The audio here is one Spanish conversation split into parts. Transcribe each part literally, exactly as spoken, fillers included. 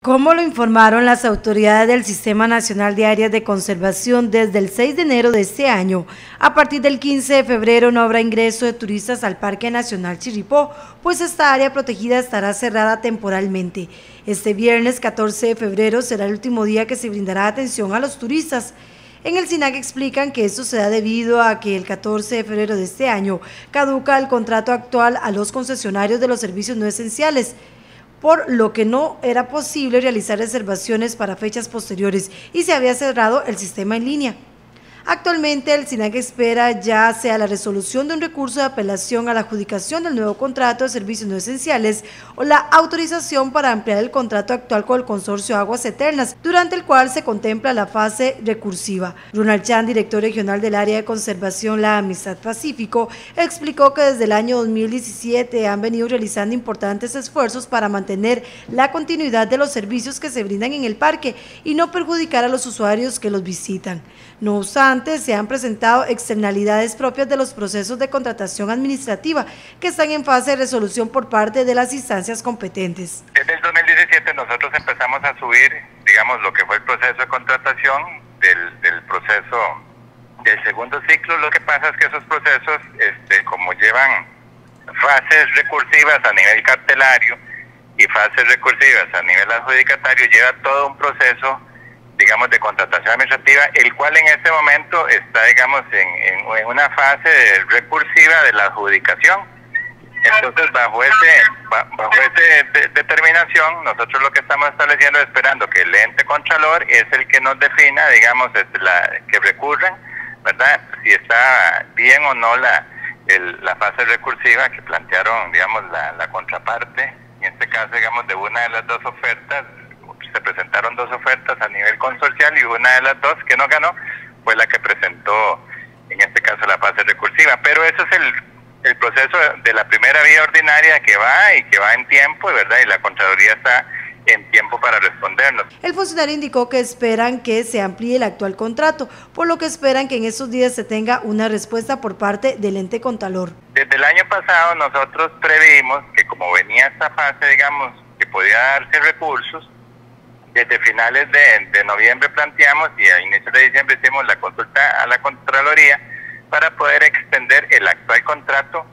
Como lo informaron las autoridades del Sistema Nacional de Áreas de Conservación, desde el seis de enero de este año, a partir del quince de febrero no habrá ingreso de turistas al Parque Nacional Chirripó, pues esta área protegida estará cerrada temporalmente. Este viernes catorce de febrero será el último día que se brindará atención a los turistas. En el SINAC explican que esto se da debido a que el catorce de febrero de este año caduca el contrato actual a los concesionarios de los servicios no esenciales, por lo que no era posible realizar reservaciones para fechas posteriores y se había cerrado el sistema en línea. Actualmente el SINAC espera ya sea la resolución de un recurso de apelación a la adjudicación del nuevo contrato de servicios no esenciales o la autorización para ampliar el contrato actual con el consorcio Aguas Eternas, durante el cual se contempla la fase recursiva. Ronald Chan, director regional del área de conservación La Amistad Pacífico, explicó que desde el año dos mil diecisiete han venido realizando importantes esfuerzos para mantener la continuidad de los servicios que se brindan en el parque y no perjudicar a los usuarios que los visitan. No obstante, se han presentado externalidades propias de los procesos de contratación administrativa que están en fase de resolución por parte de las instancias competentes. Desde el dos mil diecisiete nosotros empezamos a subir, digamos, lo que fue el proceso de contratación del, del proceso del segundo ciclo. Lo que pasa es que esos procesos, este, como llevan fases recursivas a nivel cartelario y fases recursivas a nivel adjudicatario, lleva todo un proceso, digamos, de contratación administrativa, el cual en este momento está, digamos, en, en, en una fase recursiva de la adjudicación. Entonces, bajo ese, bajo esa de, determinación, nosotros lo que estamos estableciendo, esperando que el ente contralor es el que nos defina, digamos, la, que recurran, ¿verdad?, si está bien o no la, el, la fase recursiva que plantearon, digamos, la, la contraparte. En este caso, digamos, de una de las dos ofertas, se presentaron dos ofertas a nivel consorcial y una de las dos que no ganó fue la que presentó, en este caso, la fase recursiva. Pero eso es el, el proceso de la primera vía ordinaria que va y que va en tiempo, ¿verdad? Y la Contraloría está en tiempo para respondernos. El funcionario indicó que esperan que se amplíe el actual contrato, por lo que esperan que en estos días se tenga una respuesta por parte del ente contralor. Desde el año pasado nosotros previmos que, como venía esta fase, digamos, que podía darse recursos, desde finales de, de noviembre planteamos y a inicios de diciembre hicimos la consulta a la Contraloría para poder extender el actual contrato,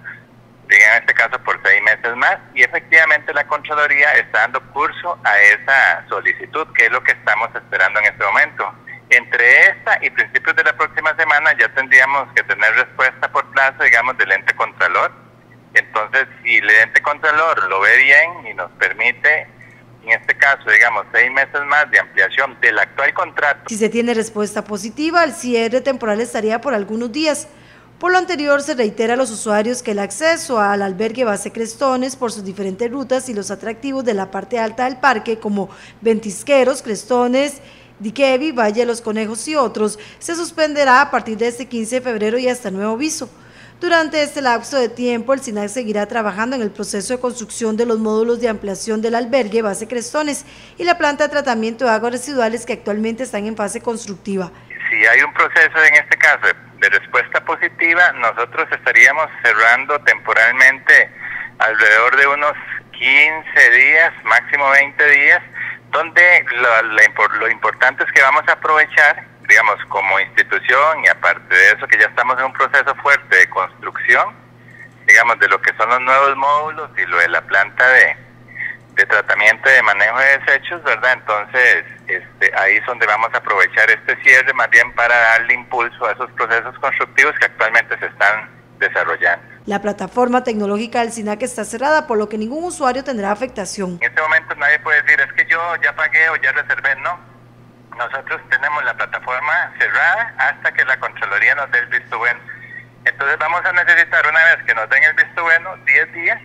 en este caso por seis meses más, y efectivamente la Contraloría está dando curso a esa solicitud, que es lo que estamos esperando en este momento. Entre esta y principios de la próxima semana ya tendríamos que tener respuesta por plazo, digamos, del ente contralor. Entonces, si el ente contralor lo ve bien y nos permite, en este caso, digamos, seis meses más de ampliación del actual contrato. Si se tiene respuesta positiva, el cierre temporal estaría por algunos días. Por lo anterior, se reitera a los usuarios que el acceso al albergue Base Crestones por sus diferentes rutas y los atractivos de la parte alta del parque, como Ventisqueros, Crestones, Diquevi, Valle de los Conejos y otros, se suspenderá a partir de este quince de febrero y hasta nuevo aviso. Durante este lapso de tiempo, el SINAC seguirá trabajando en el proceso de construcción de los módulos de ampliación del albergue Base Crestones y la planta de tratamiento de aguas residuales que actualmente están en fase constructiva. Si hay un proceso, en este caso, de respuesta positiva, nosotros estaríamos cerrando temporalmente alrededor de unos quince días, máximo veinte días, donde lo, lo, lo importante es que vamos a aprovechar, digamos, como institución, y aparte de eso que ya estamos en un proceso fuerte de construcción, digamos, de lo que son los nuevos módulos y lo de la planta de, de tratamiento y de manejo de desechos, ¿verdad? Entonces, este, ahí es donde vamos a aprovechar este cierre más bien para darle impulso a esos procesos constructivos que actualmente se están desarrollando. La plataforma tecnológica del SINAC está cerrada, por lo que ningún usuario tendrá afectación. En este momento nadie puede decir, es que yo ya pagué o ya reservé, no. Nosotros tenemos la plataforma cerrada hasta que la Contraloría nos dé el visto bueno. Entonces vamos a necesitar, una vez que nos den el visto bueno, diez días,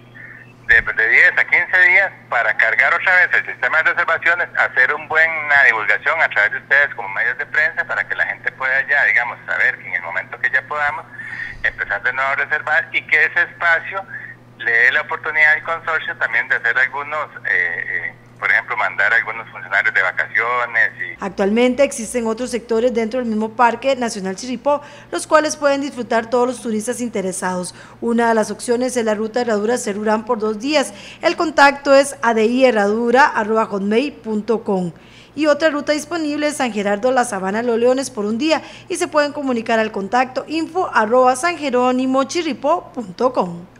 de, de diez a quince días, para cargar otra vez el sistema de reservaciones, hacer una buena divulgación a través de ustedes como medios de prensa, para que la gente pueda ya, digamos, saber que en el momento que ya podamos, empezar de nuevo a reservar, y que ese espacio le dé la oportunidad al consorcio también de hacer algunos... Eh, eh, por ejemplo, mandar a algunos funcionarios de vacaciones y, Actualmente existen otros sectores dentro del mismo Parque Nacional Chirripó, los cuales pueden disfrutar todos los turistas interesados. Una de las opciones es la ruta Herradura Cerurán por dos días. El contacto es adiherradura arroba hotmail punto com. Y otra ruta disponible es San Gerardo La Sabana Los Leones por un día y se pueden comunicar al contacto info arroba sanjeronimochirripó punto com.